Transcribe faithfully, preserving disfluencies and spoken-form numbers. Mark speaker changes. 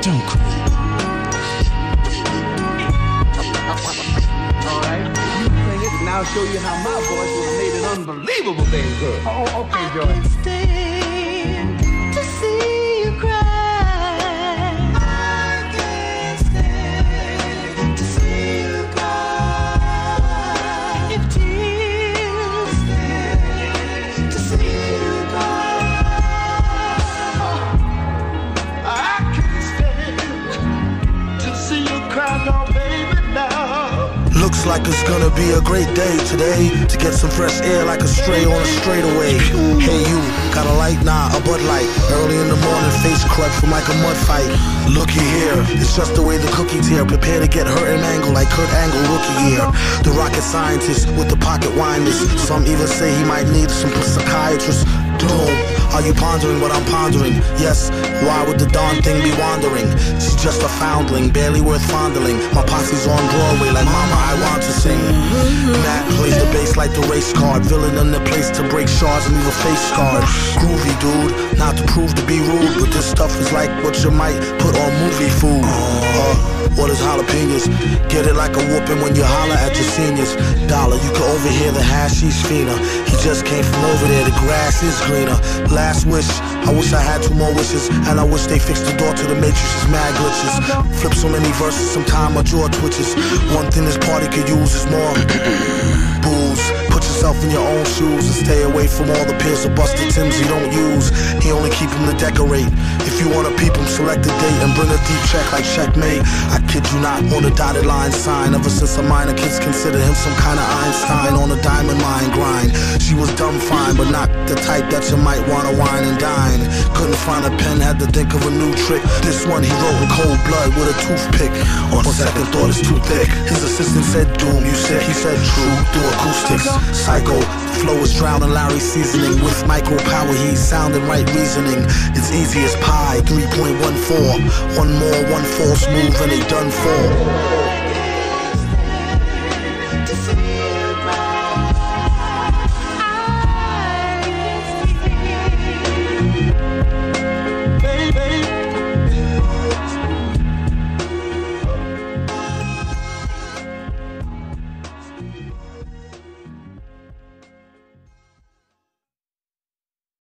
Speaker 1: Don't cry.
Speaker 2: Alright, you sing it and I'll show you how my voice would have made an unbelievable baby girl. Oh, okay, Joy.
Speaker 3: I can't stand to see you cry. I can't stand to see you cry. If tears stand to see you cry.
Speaker 2: I can't stand to see you cry, no baby, now.
Speaker 4: Looks like it's gonna be a great day today, to get some fresh air like a stray on a straightaway. Hey you, got a light? Nah, a Bud Light. Early in the morning, face crud from like a mud fight. Looky here, it's just the way the cookie tear. Prepare to get hurt and mangled like Kurt Angle rookie year. The rocket scientist with the pocket winders. Some even say he might need some psychiatrist. Doom, are you pondering what I'm pondering? Yes, why would the darn thing be wandering? She's just a foundling, barely worth fondling. My posse's on Broadway like mama, I want to sing. Nat plays the bass like the race card. Villain in the place to break shards and leave a face scarred. Groovy dude, not to prove to be rude, but this stuff is like what you might put on movie food. Uh, what is jalapenos? Get it like a whooping when you holler at your seniors. Dollar, you can overhear the hashish fiender. He just came from over there, the grass is greener. Last wish, I wish I had two more wishes, and I wish they fixed the door to the Matrix's mad glitches. Flip so many verses, sometime my jaw twitches. One thing this party could use is more booze. Put yourself in your own shoes and stay away from all the pills of busted Timbs he don't use. He only keep them to decorate. If you wanna peep him, select a date and bring a deep check like checkmate. I kid you not, on the dotted line sign. Ever since a minor, kids consider him some kind of Einstein on a diamond mine grind. She was dumb fine, but not the type that you might wanna wine and dine. Couldn't find a pen, had to think of a new trick. This one he wrote in cold blood with a toothpick. On second thought, it's too thick. His assistant said doom, you said, he said true. Do acoustics, psycho. Flow is drowning Larry's seasoning. With micro power, he's sounding right reasoning. It's easy as pie, three point one four. One more, one fall smooth and they done for.